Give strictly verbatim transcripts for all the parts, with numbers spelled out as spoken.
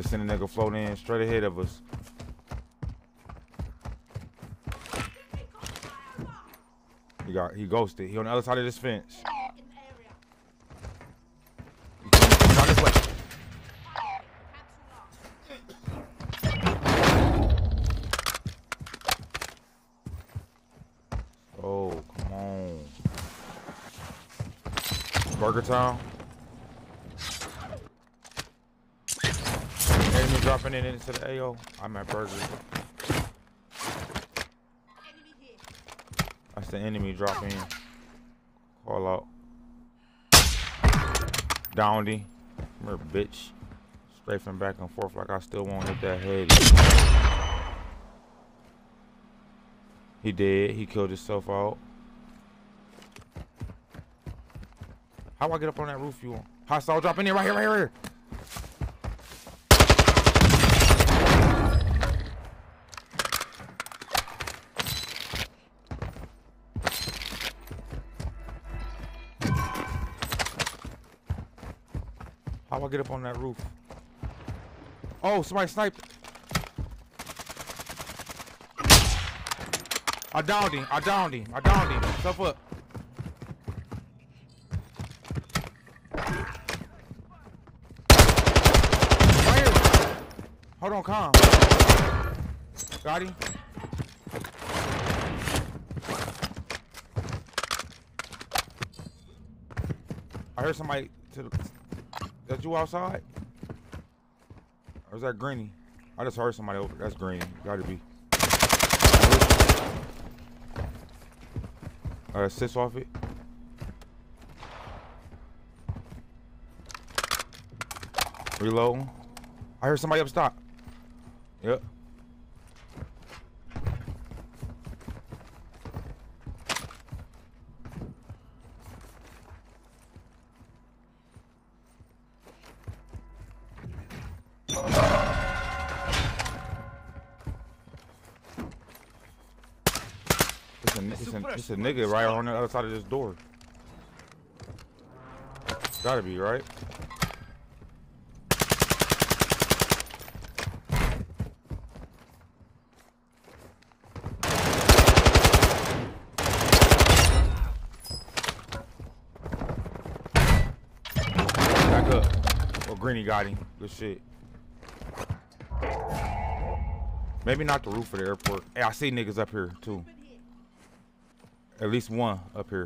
just seen a nigga float in straight ahead of us. He got he ghosted. He on the other side of this fence. He coming down this way. Oh, come on. Burger Town. Enemy dropping in into the A O. I'm at Burger. That's the enemy dropping in. Call out. Downy. Come here, bitch. Strafing back and forth like I still won't hit that head. He did. He killed himself out. How do I get up on that roof you on? Hostile dropping in right here, right here, right here. How do I get up on that roof? Oh, somebody sniped. I downed him. I downed him. I downed him. Stuff up. Right here. Hold on, calm. Got him. I heard somebody to the... That you outside? Or is that Greeny? I just heard somebody over. That's Greeny. Gotta be. Uh, sits off it. Reloading. I heard somebody up top. Yep. It's a nigga right on the other side of this door. Gotta be, right? Back up. Oh, Greeny got him. Good shit. Maybe not the roof of the airport. Hey, I see niggas up here, too. At least one up here.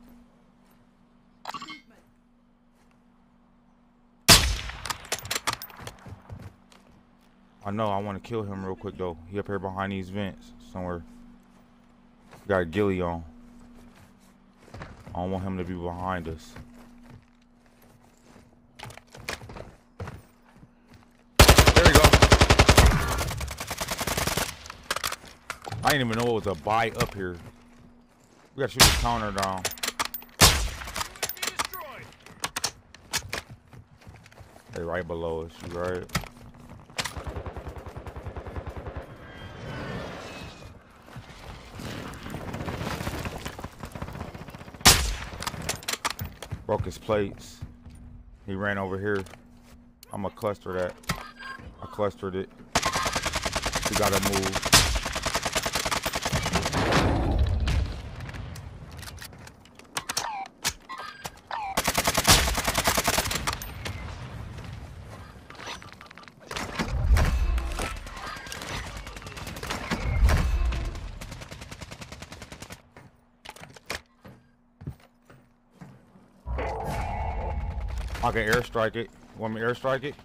I know, I want to kill him real quick though. He up here behind these vents somewhere. Got a ghillie on. I don't want him to be behind us. There we go. I didn't even know it was a buy up here. We gotta shoot the counter down. Hey, right below us, you right? Broke his plates. He ran over here. I'm gonna cluster that. I clustered it. We gotta move. I can airstrike it. Want me to airstrike it?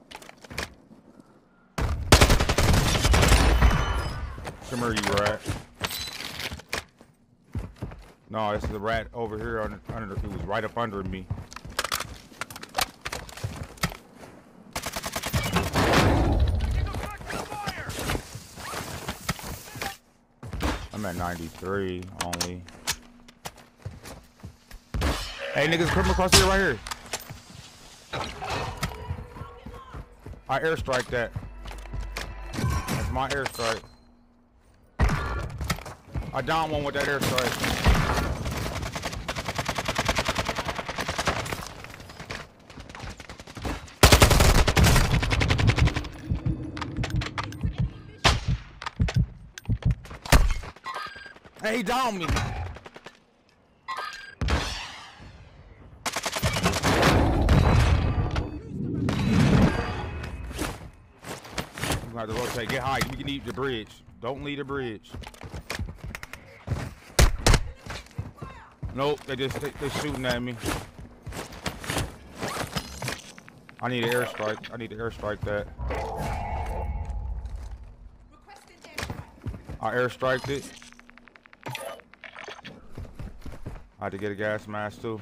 Come here, you rat. No, it's the rat over here under, under. He was right up under me. I'm at ninety-three only. Hey, niggas, come across here right here. I airstrike that. That's my airstrike. I down one with that airstrike. Hey, he downed me. You have to rotate. Get high. You can leave the bridge. Don't leave the bridge. Nope. They just they, they shooting at me. I need an airstrike. I need to airstrike that. I airstriked it. I had to get a gas mask too.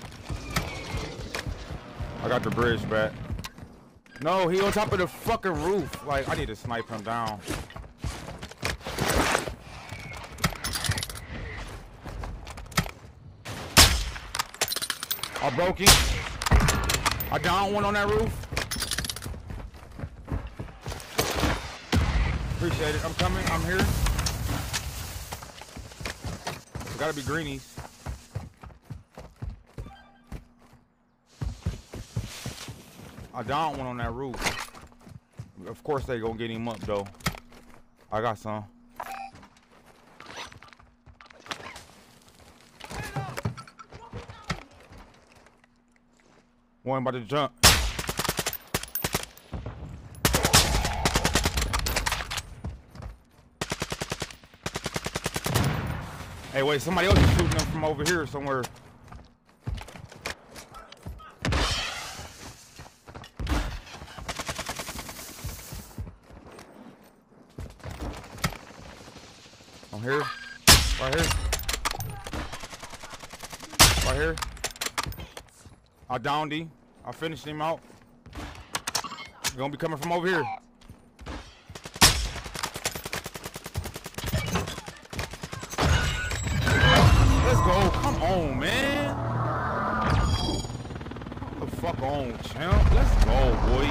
I got the bridge back. No, he on top of the fucking roof. Like, I need to snipe him down. I broke him. I downed one on that roof. Appreciate it. I'm coming. I'm here. Gotta be greenies. I downed one on that roof. Of course they gonna get him up though. I got some. One about to jump. Hey, wait, somebody else is shooting them from over here somewhere. I'm here. Right here. Right here. I downed him. I finished him out. He's gonna be coming from over here. Let's go. Come on, man. What the fuck on, champ? Let's go, boy.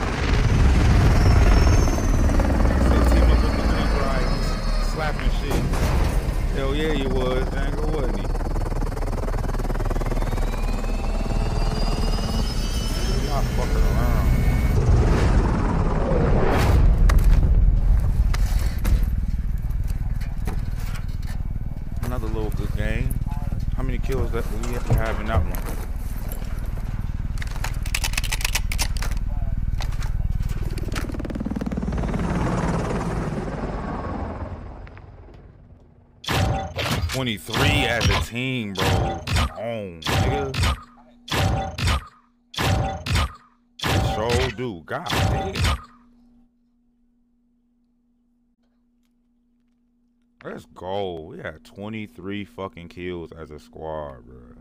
Team up with the big ride, slapping shit. Hell yeah, you was, Django, wasn't he? You're not fucking around. Another little good game. How many kills that we have to have in that one? twenty-three as a team, bro. Come on, nigga. So do. God damn. Let's go. We had twenty-three fucking kills as a squad, bro.